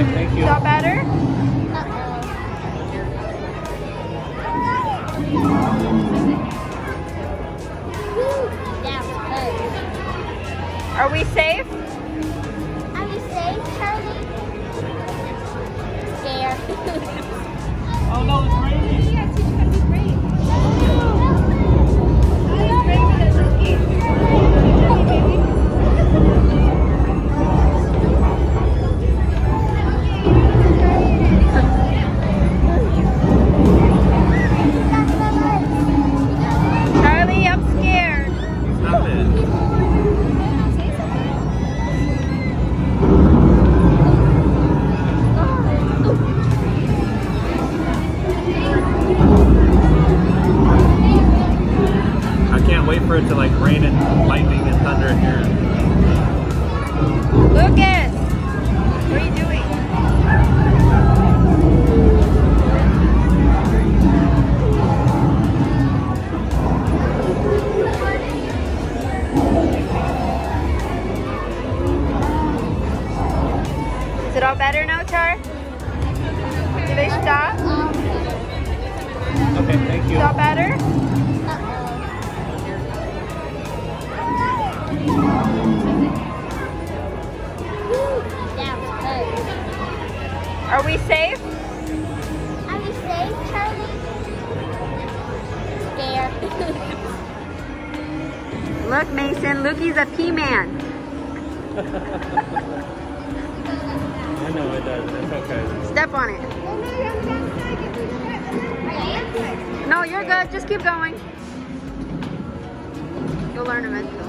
Okay, thank you. Is that better? Are we safe? Are we safe, Charlie? Scared. Oh no, it's raining. Yeah, it's gonna be great. It's braver than Loki. Charlie, I'm scared. Stop it. I can't wait for it to like rain and lightning and thunder here. Lucas, what are you doing? Is it all better now, Char? Did they stop? Okay, thank Is you. it all better? Are we safe? Are we safe, Charlie? Scared. Look, Mason, Lookie's a pea man. I know it does. It's okay. Step on it. No, you're good. Just keep going. You'll learn eventually.